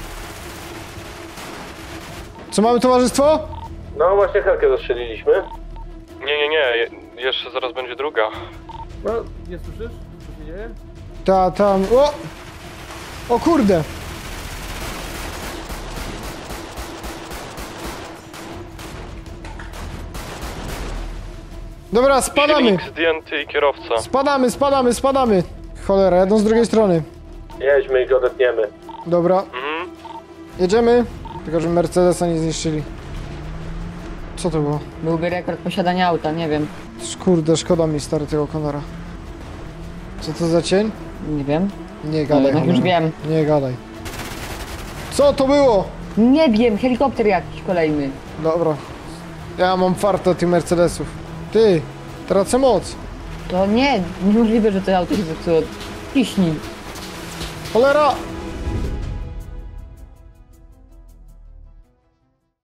Co, mamy towarzystwo? No właśnie helkę zastrzeliliśmy. Nie, nie, nie. Je jeszcze zaraz będzie druga. No, nie słyszysz? Co się dzieje? Ta, tam. O! O kurde! Dobra, spadamy! Silnik zdjęty i kierowca. Spadamy, spadamy, spadamy! Cholera, jadą z drugiej strony. Jedźmy i go odetniemy. Dobra, Mhm. jedziemy. Tylko, że Mercedesa nie zniszczyli. Co to było? Byłby rekord posiadania auta, nie wiem. Kurde, szkoda mi stary tego Konora. Co to za cień? Nie wiem. Nie No gadaj. jednak już cholera. wiem. Nie gadaj. Co to było? Nie wiem, helikopter jakiś kolejny. Dobra. Ja mam farta tych Mercedesów. Ty, tracę moc. To nie, niemożliwe, że to auto się zepsuło. Ciśnij. Cholera!